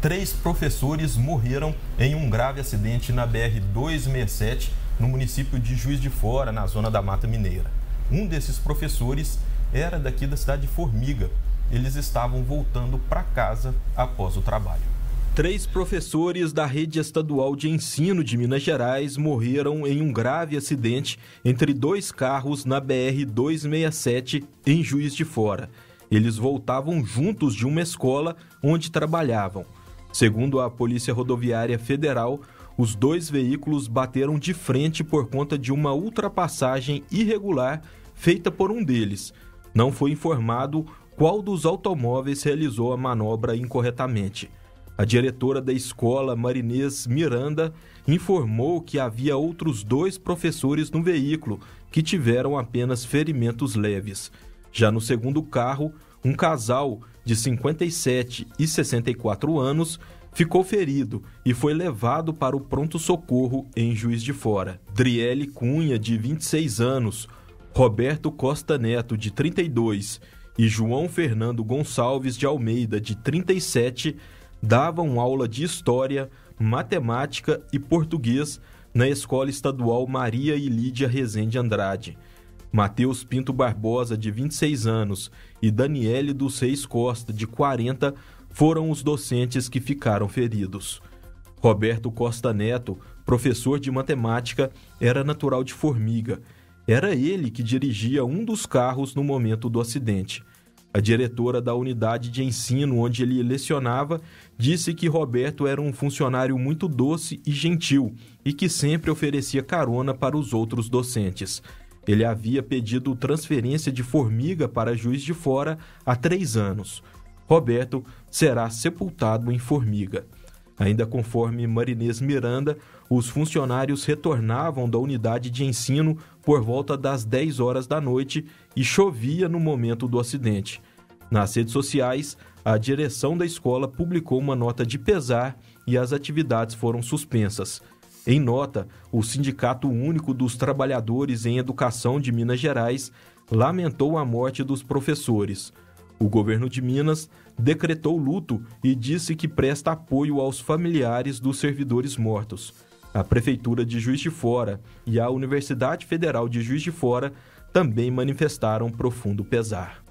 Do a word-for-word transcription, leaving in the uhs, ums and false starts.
Três professores morreram em um grave acidente na B R duzentos e sessenta e sete, no município de Juiz de Fora, na zona da Mata Mineira. Um desses professores era daqui da cidade de Formiga. Eles estavam voltando para casa após o trabalho. Três professores da rede estadual de ensino de Minas Gerais morreram em um grave acidente entre dois carros na B R duzentos e sessenta e sete, em Juiz de Fora. Eles voltavam juntos de uma escola onde trabalhavam. Segundo a Polícia Rodoviária Federal, os dois veículos bateram de frente por conta de uma ultrapassagem irregular feita por um deles. Não foi informado qual dos automóveis realizou a manobra incorretamente. A diretora da escola, Marinês Miranda, informou que havia outros dois professores no veículo que tiveram apenas ferimentos leves. Já no segundo carro, um casal de cinquenta e sete e sessenta e quatro anos ficou ferido e foi levado para o pronto-socorro em Juiz de Fora. Driele Cunha, de vinte e seis anos, Roberto Costa Neto, de trinta e dois, e João Fernando Gonçalves de Almeida, de trinta e sete, davam aula de História, Matemática e Português na Escola Estadual Maria e Lídia Rezende Andrade. Matheus Pinto Barbosa, de vinte e seis anos, e Daniele dos Reis Costa, de quarenta, foram os docentes que ficaram feridos. Roberto Costa Neto, professor de matemática, era natural de Formiga. Era ele que dirigia um dos carros no momento do acidente. A diretora da unidade de ensino onde ele lecionava disse que Roberto era um funcionário muito doce e gentil e que sempre oferecia carona para os outros docentes. Ele havia pedido transferência de Formiga para Juiz de Fora há três anos. Roberto será sepultado em Formiga. Ainda conforme Marinês Miranda, os funcionários retornavam da unidade de ensino por volta das dez horas da noite e chovia no momento do acidente. Nas redes sociais, a direção da escola publicou uma nota de pesar e as atividades foram suspensas. Em nota, o Sindicato Único dos Trabalhadores em Educação de Minas Gerais lamentou a morte dos professores. O governo de Minas decretou luto e disse que presta apoio aos familiares dos servidores mortos. A Prefeitura de Juiz de Fora e a Universidade Federal de Juiz de Fora também manifestaram profundo pesar.